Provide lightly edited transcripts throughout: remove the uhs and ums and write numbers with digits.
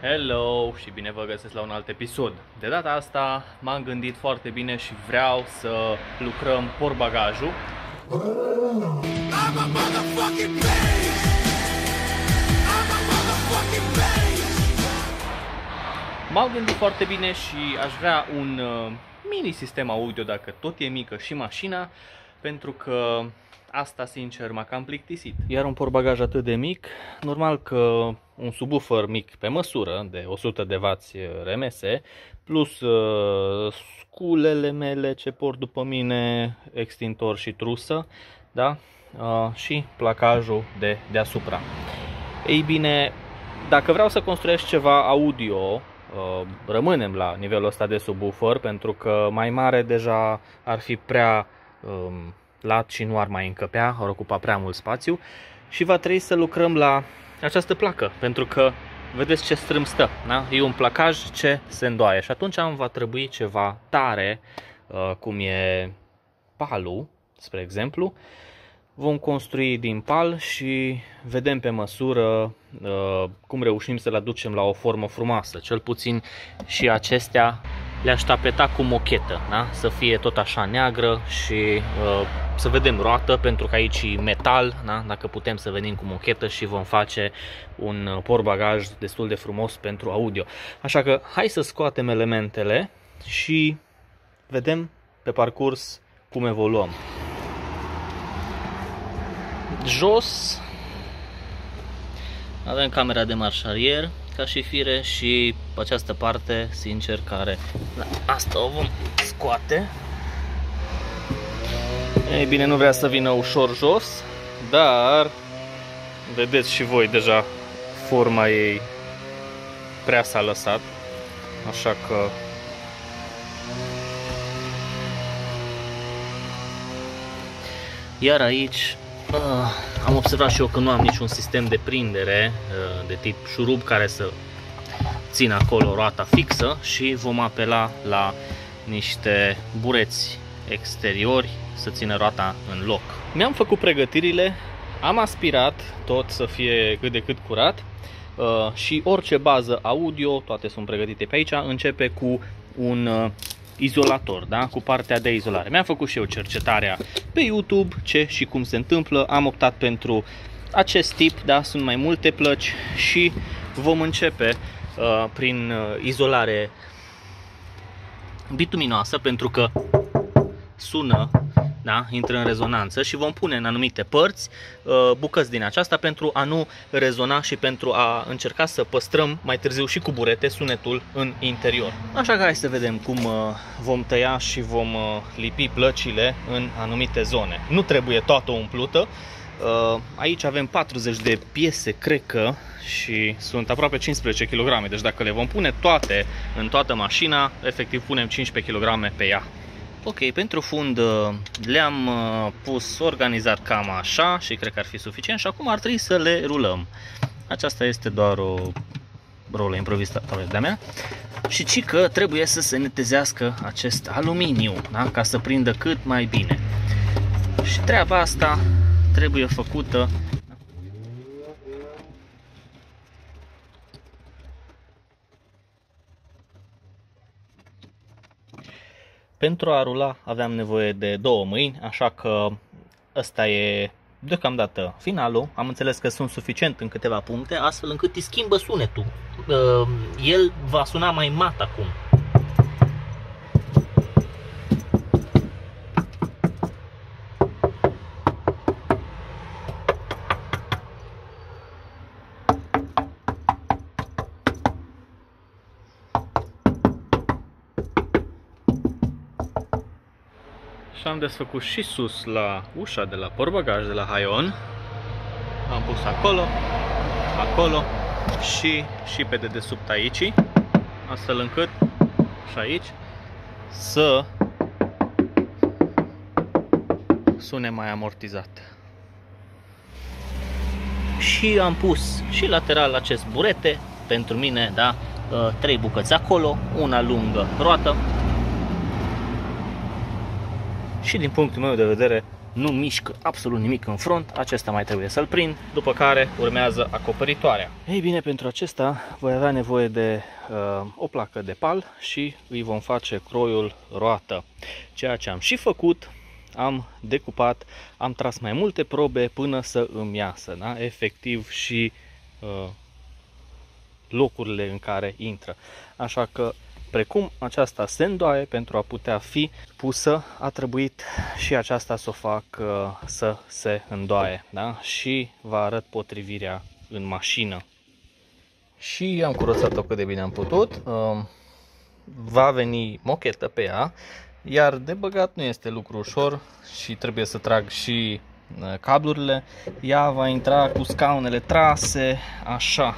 Hello și bine vă găsesc la un alt episod. De data asta m-am gândit foarte bine și vreau să lucrăm portbagajul. M-am gândit foarte bine și aș vrea un mini sistem audio dacă tot e mică și mașina, pentru că asta sincer m-a cam plictisit. Iar un portbagaj atât de mic, normal că un subwoofer mic pe măsură de 100 de W RMS plus sculele mele ce port după mine, extintor și trusă, da? Și placajul de deasupra. Ei bine, dacă vreau să construiesc ceva audio, rămânem la nivelul ăsta de subwoofer, pentru că mai mare deja ar fi prea lat și nu ar mai încăpea, ar ocupa prea mult spațiu și va trebui să lucrăm la această placă, pentru că vedeți ce strâmb stă, da? E un placaj ce se îndoaie și atunci va trebui ceva tare, cum e palul, spre exemplu. Vom construi din pal și vedem pe măsură cum reușim să le aducem la o formă frumoasă. Cel puțin și acestea le-aș tapeta cu mochetă, da? Să fie tot așa neagră și să vedem roată, pentru că aici e metal, da? Dacă putem să venim cu mochetă și vom face un portbagaj destul de frumos pentru audio. Așa că hai să scoatem elementele și vedem pe parcurs cum evoluăm. Jos avem camera de marșarier ca și fire și pe această parte, sincer, care asta o vom scoate. Ei bine, nu vrea să vină ușor jos, dar vedeți și voi deja forma ei prea s-a lăsat, așa că iar aici am observat și eu că nu am niciun sistem de prindere de tip șurub care să țină acolo roata fixă și vom apela la niște bureți exteriori să țină roata în loc. Mi-am făcut pregătirile, am aspirat tot să fie cât de cât curat și orice bază audio, toate sunt pregătite pe aici, începe cu un izolator, da? Cu partea de izolare. Mi-am făcut și eu cercetarea pe YouTube, ce și cum se întâmplă. Am optat pentru acest tip, da? Sunt mai multe plăci și vom începe prin izolare bituminoasă, pentru că sună, da? Intră în rezonanță și vom pune în anumite părți bucăți din aceasta pentru a nu rezona și pentru a încerca să păstrăm mai târziu și cu burete sunetul în interior. Așa că hai să vedem cum vom tăia și vom lipi plăcile în anumite zone. Nu trebuie toată umplută. Aici avem 40 de piese, cred că, și sunt aproape 15 kg, deci dacă le vom pune toate în toată mașina, efectiv punem 15 kg pe ea. Ok, pentru fund le-am pus organizat cam așa și cred că ar fi suficient și acum ar trebui să le rulăm. Aceasta este doar o rolă improvizată de-a mea și ci că trebuie să se netezească acest aluminiu, da? Ca să prindă cât mai bine. Și treaba asta trebuie făcută pentru a rula aveam nevoie de două mâini, așa că ăsta e deocamdată finalul. Am înțeles că sunt suficient în câteva puncte, astfel încât îi schimbă sunetul. El va suna mai mat acum. Și am desfăcut și sus la ușa de la portbagaj de la Haion. Am pus acolo, acolo și pe dedesubt aici, astfel încât și aici să sune mai amortizat. Și am pus și lateral acest burete pentru mine, da, 3 bucăți acolo, una lungă roată. Și din punctul meu de vedere nu mișcă absolut nimic în front, acesta mai trebuie să-l prind, după care urmează acoperitoarea. Ei bine, pentru acesta voi avea nevoie de o placă de pal și îi vom face croiul roată, ceea ce am și făcut. Am decupat, am tras mai multe probe până să îmi iasă, da? Efectiv și locurile în care intră. Așa că, precum aceasta se îndoaie pentru a putea fi pusă, a trebuit și aceasta să o fac să se îndoaie, da? Și vă arăt potrivirea în mașină. Și am curățat-o cât de bine am putut. Va veni mochetă pe ea, iar de băgat nu este lucru ușor și trebuie să trag și cablurile. Ea va intra cu scaunele trase, așa.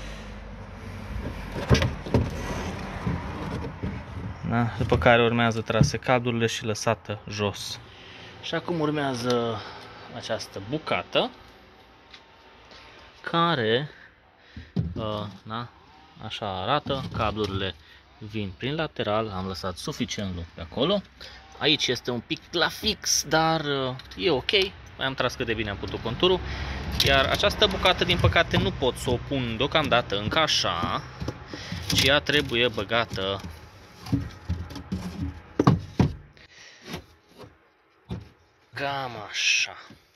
Da? După care urmează trase cablurile și lăsată jos. Și acum urmează această bucată care, da, așa arată, cablurile vin prin lateral, am lăsat suficient loc pe acolo. Aici este un pic la fix, dar e ok, mai am tras cât de bine am putut conturul. Iar această bucată, din păcate, nu pot să o pun deocamdată încă așa, ci ea trebuie băgată cam așa.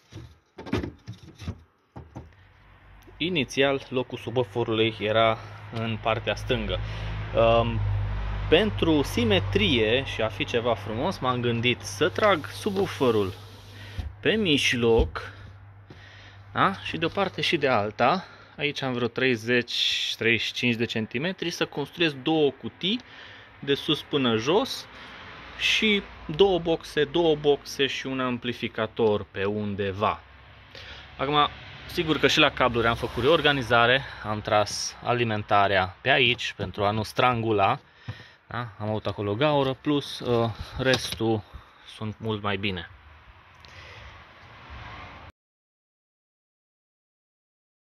Inițial, locul subwooferului era în partea stângă. Pentru simetrie și a fi ceva frumos, m-am gândit să trag subwooferul pe mijloc, da? Și de o parte și de alta. Aici am vreo 30-35 de centimetri, să construiesc două cutii de sus până jos și două boxe și un amplificator pe undeva. Acum, sigur că și la cabluri am făcut reorganizare, am tras alimentarea pe aici pentru a nu strangula, da? Am avut acolo gaură, plus restul sunt mult mai bine.